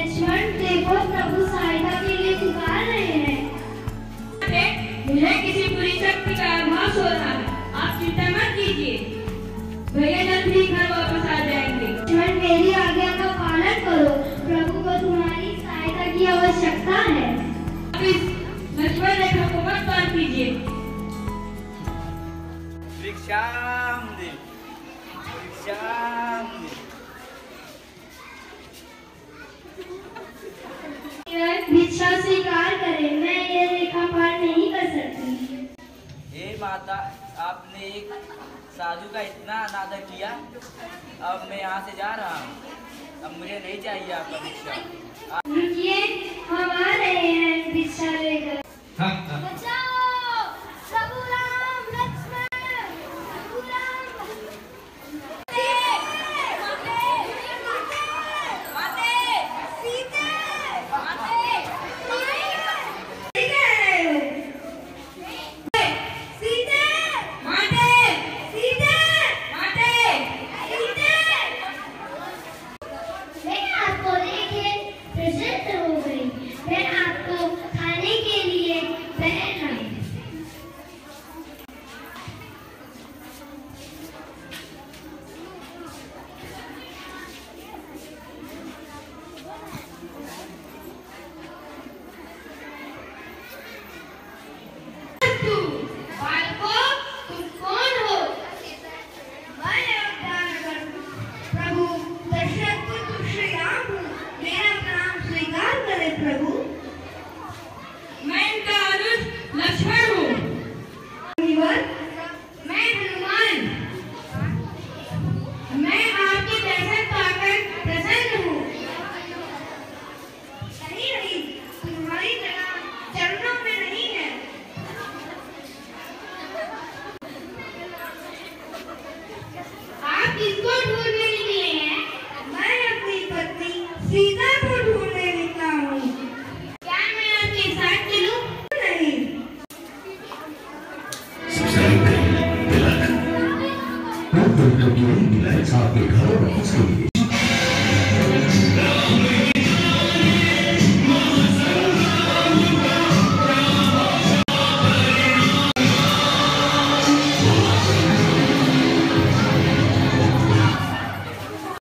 लक्ष्मण देखो, प्रभु सहायता के लिए पुकार रहे हैं। मुझे किसी बुरी शक्ति का आभास हो रहा है, आप चिंता मत कीजिए, भैया जल्द ही घर वापस आ जाएंगे। लक्ष्मण मेरी आज्ञा का पालन करो, प्रभु को तुम्हारी सहायता की आवश्यकता है। आप इस लक्ष्मण रेखा को मत पार कीजिए। भिक्षा स्वीकार करें, मैं ये रेखा पार नहीं कर सकती। हे माता, आपने एक साधु का इतना अनादर किया, अब मैं यहाँ से जा रहा हूँ, अब मुझे नहीं चाहिए आपका भिक्षा। रुकिए, हम आ रहे हैं भिक्षा लेकर। बचाओ, प्रभु राम, लक्ष्मण, प्रभु राम। किसको ढूंढने निकले हैं? मैं अपनी पत्नी सीता को ढूंढने निकला हूँ। क्या मैं आपके साथ चलूं? नहीं। सब्सक्राइब करें, आपके घर पहुंच गई।